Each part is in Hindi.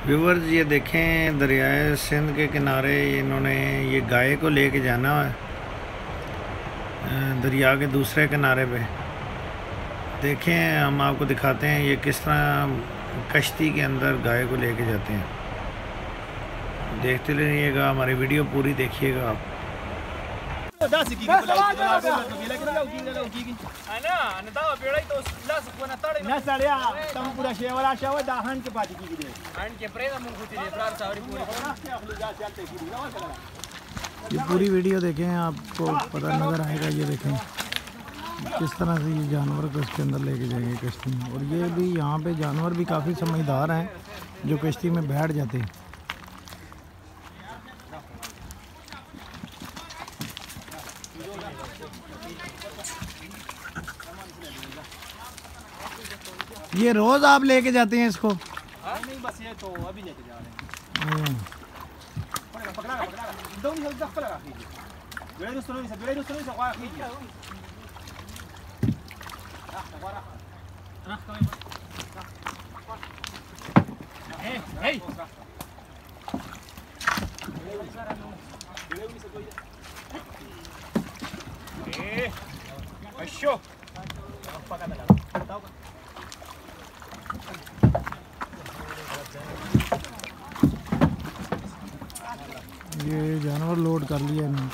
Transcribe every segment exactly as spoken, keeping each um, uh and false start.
व्यूवर्स ये देखें दरियाए सिंध के किनारे इन्होंने ये गाय को लेके जाना है दरिया के दूसरे किनारे पे। देखें हम आपको दिखाते हैं ये किस तरह कश्ती के अंदर गाय को लेके जाते हैं। देखते रहिएगा, हमारी वीडियो पूरी देखिएगा आप। ये पूरी वीडियो देखें, आपको पता नज़र आएगा। ये देखें किस तरह से ये जानवर को इसके अंदर लेके जाएंगे कश्ती में। और ये भी यहाँ पे जानवर भी काफ़ी समझदार हैं जो कश्ती में बैठ जाते हैं। ये रोज आप लेके जाते हैं इसको? नहीं, बस ये तो अभी लेके जा रहे हैं। पकड़ा पकड़ा पकड़ा दो नहीं जल्दी पकड़ा रखिए। बेड़े दोस्तों नहीं से बेड़े दोस्तों नहीं से वाह कीजिए। रख रख ए ए ए अशो पकड़ लगा बताओ। ये जानवर लोड कर लिया इन्होंने।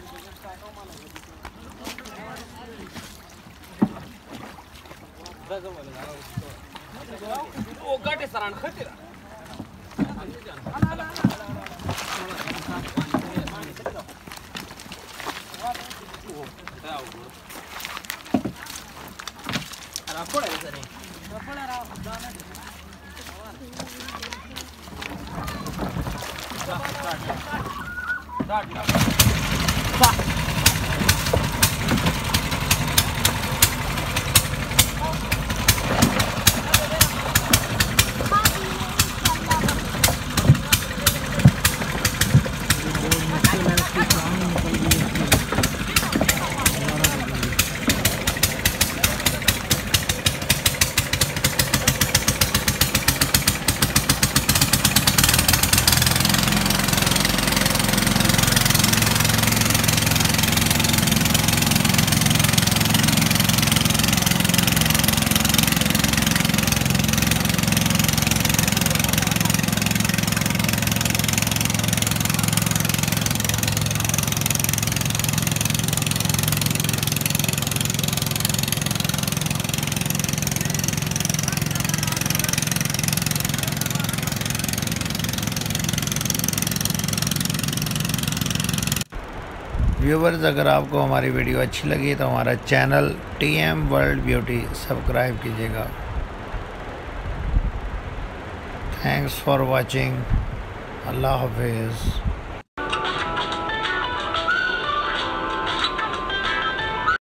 व्यूवर्स, अगर आपको हमारी वीडियो अच्छी लगी तो हमारा channel T M World Beauty subscribe कीजिएगा। Thanks for watching. अल्लाह हाफिज़।